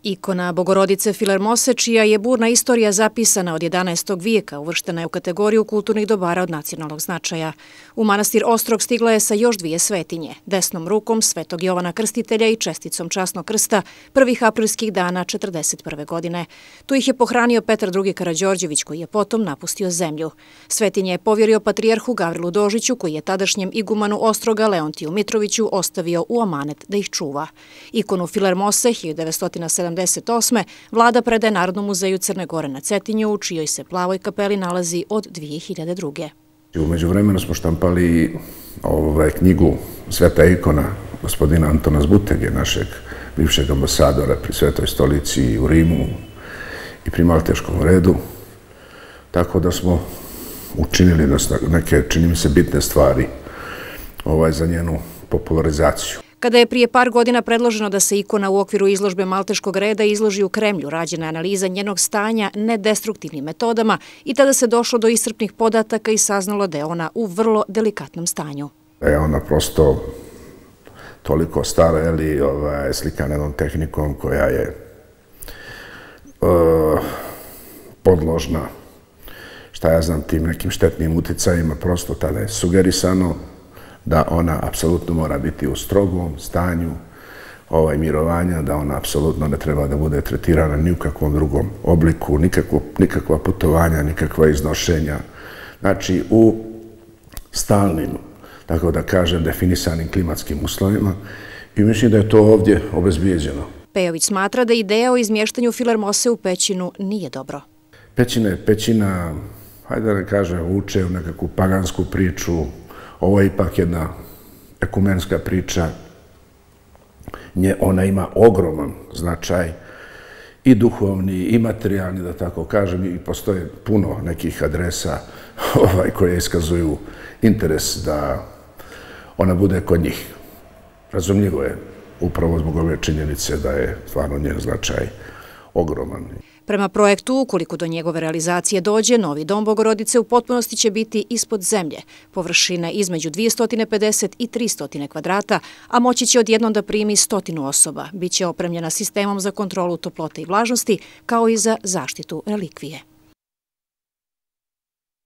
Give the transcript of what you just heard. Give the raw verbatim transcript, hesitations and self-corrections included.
Ikona Bogorodice Filermose, čija je burna istorija zapisana od jedanaestog vijeka, uvrštena je u kategoriju kulturnih dobara od nacionalnog značaja. U manastir Ostrog stigla je sa još dvije svetinje, desnom rukom Svetog Jovana Krstitelja i česticom časnog krsta prvih aprilskih dana četrdeset prve godine. Tu ih je pohranio Petar drugi Karađorđević, koji je potom napustio zemlju. Svetinje je povjerio patrijarhu Gavrilu Dožiću, koji je tadašnjem igumanu Ostroga Leontiju Mitroviću ostavio u amanet da ih čuva. Ikonu Filermose hiljadu devetsto sedamdeset osme. vlada predaje Narodnom muzeju Crne Gore na Cetinju, u čijoj se plavoj kapeli nalazi od dvije hiljade druge. U međuvremenu smo štampali knjigu Sveta ikona gospodina Antona Zbutege, našeg bivšeg ambasadora pri Svetoj stolici u Rimu i pri Malteškom redu, tako da smo učinili neke, čini mi se, bitne stvari za njenu popularizaciju. Kada je prije par godina predloženo da se ikona u okviru izložbe Malteškog reda izloži u Kremlju, rađena je analiza njenog stanja nedestruktivnim metodama i tada se došlo do iscrpnih podataka i saznalo da je ona u vrlo delikatnom stanju. Da je ona prosto toliko stara, ili slikana jednom tehnikom koja je podložna, šta ja znam, tim nekim štetnim uticajima, prosto tada je sugerisano da ona apsolutno mora biti u strogom stanju mirovanja, da ona apsolutno ne treba da bude tretirana ni u kakvom drugom obliku, nikakva putovanja, nikakva iznošenja. Znači, u stalnim, tako da kažem, definisanim klimatskim uslovima, i mislim da je to ovdje obezbijeđeno. Pejović smatra da ideja o izmještanju Filermose u pećinu nije dobro. Pećina je pećina, hajde da ne kažem, uče u nekakvu pagansku priču. Ovo je ipak jedna ekumenska priča. Ona ima ogroman značaj, i duhovni, i materijalni, da tako kažem, i postoje puno nekih adresa koje iskazuju interes da ona bude kod njih. Razumljivo je upravo zbog ove činjenice da je stvarno njen značaj ogroman. Prema projektu, ukoliko do njegove realizacije dođe, novi dom Bogorodice u potpunosti će biti ispod zemlje, površine između dvjesto pedeset i tristo kvadrata, a moći će odjednom da primi stotinu osoba. Biće opremljena sistemom za kontrolu toplote i vlažnosti, kao i za zaštitu relikvije.